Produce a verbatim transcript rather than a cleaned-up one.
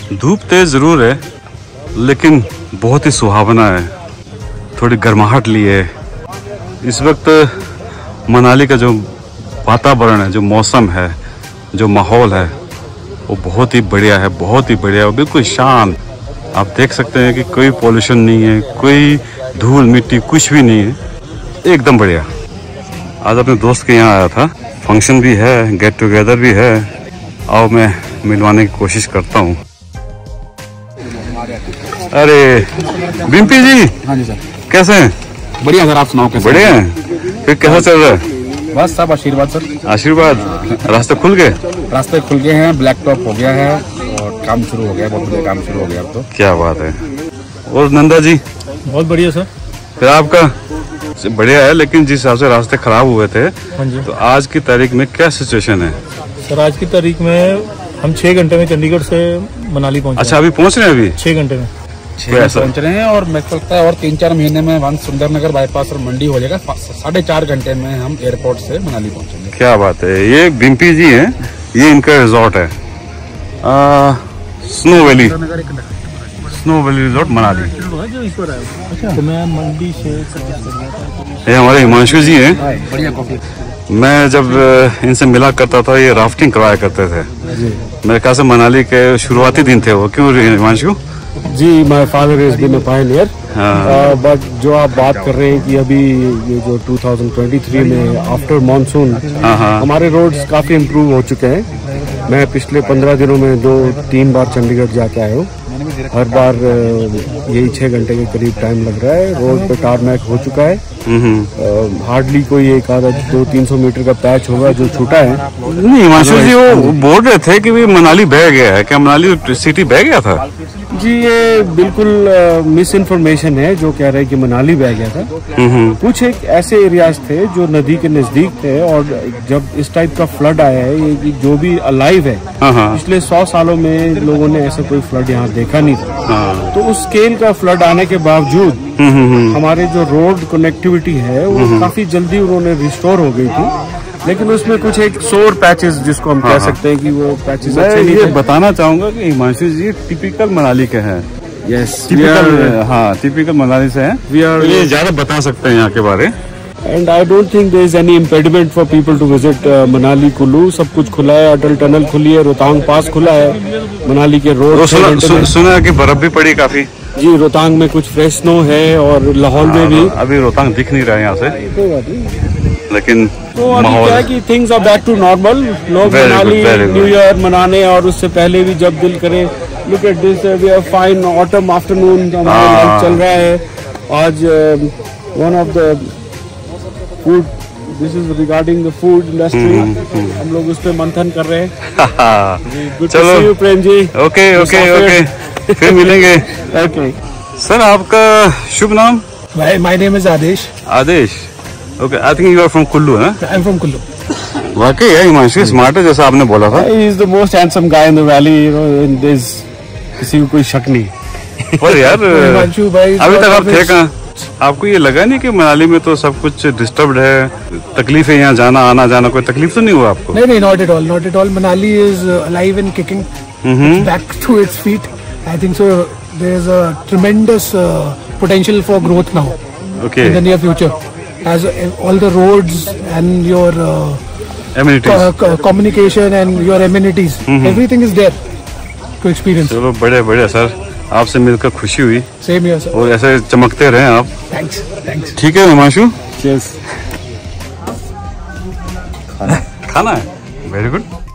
धूप तेज जरूर है लेकिन बहुत ही सुहावना है, थोड़ी गर्माहट ली है। इस वक्त मनाली का जो वातावरण है, जो मौसम है, जो माहौल है वो बहुत ही बढ़िया है, बहुत ही बढ़िया है, बिल्कुल शांत। आप देख सकते हैं कि कोई पोल्यूशन नहीं है, कोई धूल मिट्टी कुछ भी नहीं है, एकदम बढ़िया। आज अपने दोस्त के यहाँ आया था, फंक्शन भी है, गेट टुगेदर भी है। आओ मैं मिलवाने की कोशिश करता हूँ। अरे बिम्पी जी। हाँ जी सर, कैसे हैं? बढ़िया सर, आप सुनाओ कैसे? बढ़िया हैं। फिर कैसा चल रहा है? बस सब आशीर्वाद सर। आशीर्वाद। रास्ते खुल गए? रास्ते खुल गए हैं, ब्लैक टॉप हो गया है और काम शुरू हो गया, बहुत बढ़िया काम शुरू हो गया अब तो। क्या बात है। और नंदा जी? बहुत बढ़िया सर। फिर आपका? बढ़िया है, लेकिन जिस हिसाब से रास्ते खराब हुए थे, हाँ जी, तो आज की तारीख में क्या सिचुएशन है? सर आज की तारीख में हम छह घंटे में चंडीगढ़ से मनाली पहुंचे। अच्छा, अभी पहुंच रहे हैं? अभी छह घंटे में पहुंच रहे हैं और मैं लगता है और तीन चार महीने में वहाँ सुंदरनगर बाईपास और मंडी हो जाएगा। साढ़े चार घंटे में हम एयरपोर्ट से मनाली पहुंचेंगे। क्या बात है। ये बिम्पी जी हैं, ये इनका रिजॉर्ट है, आ, snow valley, snow valley resort Manali. तो मैं मंडी से ये हमारे हिमांशु जी हैं। बढ़िया कॉफी। मैं जब इनसे मिला करता था, ये राफ्टिंग करवाया करते थे। मेरे ख्याल से मनाली के शुरुआती दिन थे वो। क्यों Himanshu ji? My father is been a pioneer, but जो आप बात कर रहे हैं कि अभी ये जो दो हज़ार तेईस में आफ्टर मानसून हमारे रोड्स काफी इम्प्रूव हो चुके हैं। मैं पिछले पंद्रह दिनों में दो तीन बार चंडीगढ़ जाके आया हूँ। हर बार यही छह घंटे के करीब टाइम लग रहा है। रोड पे टारमैक हो चुका है, हार्डली कोई एक आधा दो तीन सौ मीटर का पैच होगा जो छूटा है। नहीं हिमांशु जी, वो बोल रहे थे कि भी मनाली बह गया है। क्या मनाली सिटी बह गया था? जी ये बिल्कुल मिस इन्फॉर्मेशन है जो कह रहे हैं कि मनाली बह गया था। कुछ एक ऐसे एरियाज थे जो नदी के नजदीक थे और जब इस टाइप का फ्लड आया है, ये जो भी अलाइव है, पिछले सौ सालों में लोगों ने ऐसा कोई फ्लड यहाँ देखा नहीं था। तो उस स्केल का फ्लड आने के बावजूद हमारे जो रोड कनेक्टिविटी है वो काफी जल्दी उन्होंने रिस्टोर हो गई थी। लेकिन उसमें कुछ एक सोर पैचेस जिसको हम कह सकते हैं कि वो पैचेस अच्छे नहीं। ये बताना चाहूंगा कि हिमांशु जी टिपिकल मनाली के हैं। यस, टिपिकल, हाँ टिपिकल मनाली से हैं। वी आर ये ज्यादा बता सकते हैं यहाँ के बारे। And I don't think there is any impediment for people to visit Manali Kullu. सब कुछ खुला है, अटल टनल खुली है, रोहतांग पास खुला है, मनाली के रोड सुना, सुना है कि बर्फ भी पड़ी काफी। जी रोहतांग में कुछ फ्रेश स्नो है और लाहौल में भी। अभी रोहतांग दिख नहीं रहा है यहाँ से, लेकिन तो अभी क्या है कि things are back to normal. लोग मनाली न्यू ईयर मनाने और उससे पहले भी जब दिल करे। Look at this, we are fine autumn afternoon हमारा लाइफ चल रहा है आज। One of the food, this is regarding the food industry, हम लोग उस पर मंथन कर रहे हैं। Good to see you Prem ji. Okay okay okay, फिर मिलेंगे। ओके सर, आपका शुभ नाम? My name is Aadesh. Aadesh, okay. I think you are from Kullu, है? I am from Kullu. वाकई है हिमांशु स्मार्ट है जैसा आपने बोला था। He is the most handsome guy in the valley, you know, in this किसी को कोई शक नहीं। पर यार हिमांशु भाई अभी तक आप थे कहाँ? आपको ये लगा नहीं कि मनाली में तो सब कुछ डिस्टर्ब्ड है, तकलीफ है यहाँ जाना आना जाना, कोई तकलीफ तो नहीं हुआ आपको? नहीं नहीं, not at all, not at all. Manali is alive and kicking, back to its feet. I think so there is a tremendous potential for growth now okay. in the near future, as all the roads and your uh, amenities, co communication and your amenities, everything is there to experience. चलो बढ़िया बढ़िया sir, आपसे मिलकर खुशी हुई। Same here sir. और ऐसे चमकते रहे आप। Thanks thanks. ठीक है हिमांशु, चीयर्स। खाना है, वेरी गुड।